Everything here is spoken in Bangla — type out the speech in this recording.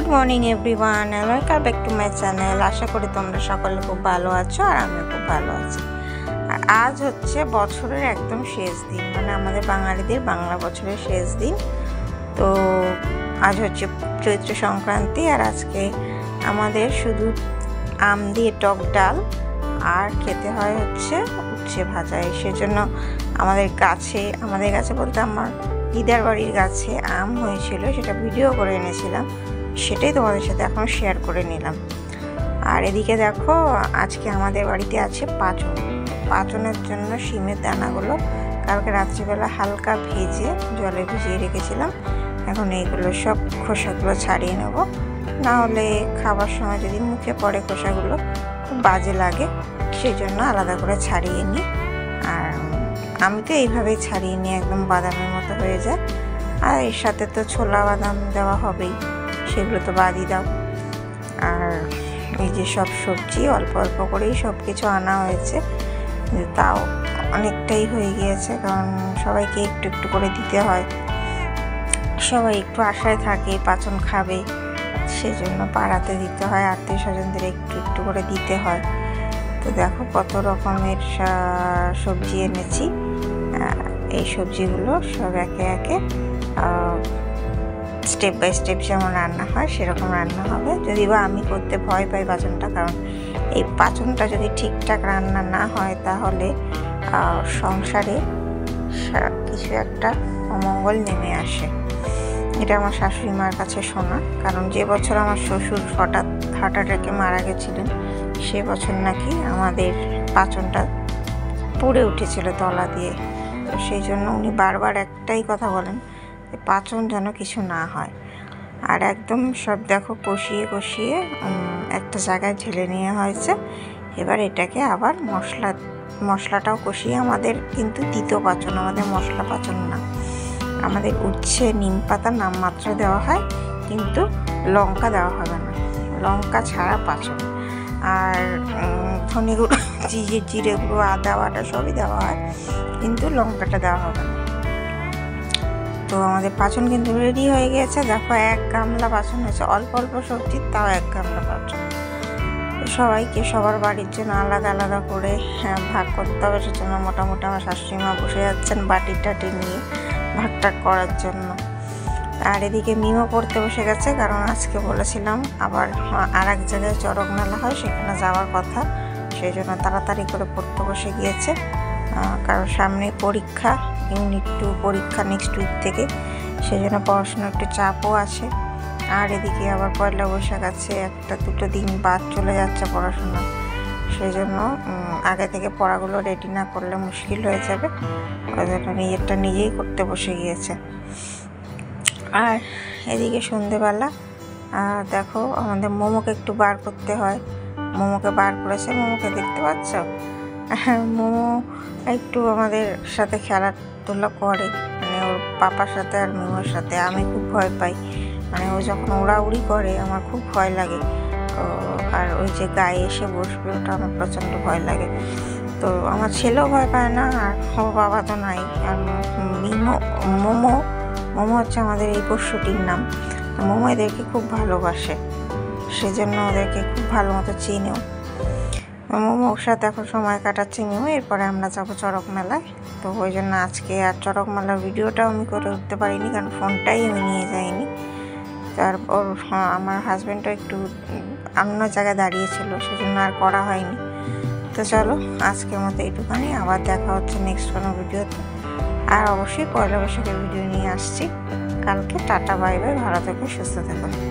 Morning everyone, welcome back to my channel. আশা করি তোমরা সকলে খুব ভালো আছো আর আমিও খুব ভালো আছি। আর আজ হচ্ছে বছরের একদম শেষ দিন, মানে আমাদের বাঙালিদের বাংলা বছরের শেষ দিন। তো আজ হচ্ছে চৈত্র সংক্রান্তি, আর আজকে আমাদের শুধু আম দিয়ে টক ডাল আর খেতে হয় হচ্ছে উচ্ছে ভাজা। সেজন্য আমাদের গাছে বলতে আমার দিদার বাড়ির গাছে আম হয়েছিল, সেটা ভিডিও করে এনেছিলাম, সেটাই তোমাদের সাথে এখন শেয়ার করে নিলাম। আর এদিকে দেখো, আজকে আমাদের বাড়িতে আছে পাঁচনের জন্য শিমের দানাগুলো কালকে রাত্রিবেলা হালকা ভেজে জলে ভিজিয়ে রেখেছিলাম। এখন এইগুলো সব খোসাগুলো ছাড়িয়ে নেব, না হলে খাবার সময় যদি মুখে পড়ে খোসাগুলো খুব বাজে লাগে, সেই জন্য আলাদা করে ছাড়িয়ে নিই। আর আমি তো এইভাবেই ছাড়িয়ে নিই, একদম বাদামের মতো হয়ে যায়। আর এর সাথে তো ছোলা বাদাম দেওয়া হবেই, সেগুলো তো বাদই দাও। আর এই যে সব সবজি অল্প অল্প করেই সব কিছু আনা হয়েছে, তাও অনেকটাই হয়ে গিয়েছে, কারণ সবাইকে একটু একটু করে দিতে হয়। সবাই একটু আশায় থাকে পাচন খাবে, সেজন্য পাড়াতে দিতে হয়, আত্মীয় স্বজনদের একটু একটু করে দিতে হয়। তো দেখো কত রকমের সবজি এনেছি। এই সবজিগুলো সব একে একে স্টেপ বাই স্টেপ যেমন রান্না হয় সেরকম রান্না হবে। যদি বা আমি করতে ভয় পাই পাচনটা, কারণ এই পাচনটা যদি ঠিকঠাক রান্না না হয় তাহলে সংসারে কিছু একটা অমঙ্গল নেমে আসে। এটা আমার শাশুড়ি মার কাছে শোনা, কারণ যে বছর আমার শ্বশুর হঠাৎ হার্ট অ্যাটাকে মারা গেছিলেন, সে বছর নাকি আমাদের পাচনটা পুড়ে উঠেছিল তলা দিয়ে। তো সেই জন্য উনি বারবার একটাই কথা বলেন, যে পাচন যেন কিছু না হয়। আর একদম সব দেখো কষিয়ে একটা জায়গায় ঢেলে নেওয়া হয়েছে। এবার এটাকে আবার মশলাটাও কষিয়ে, আমাদের কিন্তু দ্বিতীয় পাচন, আমাদের মশলা পাচন না, আমাদের উচ্ছে নিম পাতা নামমাত্র দেওয়া হয়, কিন্তু লঙ্কা দেওয়া হবে না, লঙ্কা ছাড়া পাচন। আর ধনে গুঁড়ো, জিরে গুঁড়ো, আদা বাটা সবই দেওয়া হয়, কিন্তু লঙ্কাটা দেওয়া হবে না। তো আমাদের পাচন কিন্তু রেডি হয়ে গিয়েছে। দেখো 1 গামলা পাচন হয়েছে, অল্প অল্প সবজি, তাও 1 গামলা পাচন। সবাইকে সবার বাড়ির জন্য আলাদা আলাদা করে ভাগ করতে হবে, সেজন্য মোটামুটি আমার শাশুড়ি মা বসে যাচ্ছেন বাটি টাটি নিয়ে ভাগটা করার জন্য। আর এদিকে মিমও পড়তে বসে গেছে, কারণ আজকে বলেছিলাম আবার আর এক জায়গায় চড়ক মেলা হয়, সেখানে যাওয়ার কথা, সেই জন্য তাড়াতাড়ি করে পড়তে বসে গিয়েছে। কারণ সামনে পরীক্ষা, ইউনিট 2 পরীক্ষা নেক্সট উইক থেকে, সেই জন্য পড়াশোনার একটু চাপও আছে। আর এদিকে আবার পয়লা বৈশাখ আছে, 1-2 দিন বাদ চলে যাচ্ছে পড়াশোনা, সেই জন্য আগে থেকে পড়াগুলো রেডি না করলে মুশকিল হয়ে যাবে, ওই জন্য নিজেরটা নিজেই করতে বসে গিয়েছে। আর এদিকে সন্ধেবেলা দেখো, আমাদের মোমোকে একটু বার করতে হয়, মোমোকে বার করেছে। মোমোকে দেখতে পাচ্ছ, মোমো একটু আমাদের সাথে খেলাধুলা করে, মানে ওর পাপার সাথে আর মিমোর সাথে। আমি খুব ভয় পাই, মানে ও যখন উড়াউড়ি করে আমার খুব ভয় লাগে। আর ওই যে গায়ে এসে বসবে, ওটা আমার প্রচণ্ড ভয় লাগে। তো আমার ছেলেও ভয় পায় না, আর ওর বাবা তো নাই। আর মোমো হচ্ছে আমাদের এই পশুটির নাম। মোমো এদেরকে খুব ভালোবাসে, সেজন্য ওদেরকে খুব ভালো মতো চিনেও। মোমোর সাথে এখন সময় কাটাচ্ছে মিমো। এরপরে আমরা যাবো চড়ক মেলায়। তো ওই জন্য আজকে আর চড়ক মেলার ভিডিওটাও আমি করে উঠতে পারিনি, কারণ ফোনটাই আমি নিয়ে যাইনি। আর আমার হাজব্যান্ডও একটু অন্য জায়গায় দাঁড়িয়েছিল, সেজন্য আর করা হয়নি। তো চলো, আজকের মতো এইটুখানি, আবার দেখা হচ্ছে নেক্সট কোনো ভিডিওতে। আর অবশ্যই পয়লা বৈশাখের ভিডিও নিয়ে আসছি কালকে। টাটা, বাই বাই, ভালো থেকো, সুস্থ থেকো।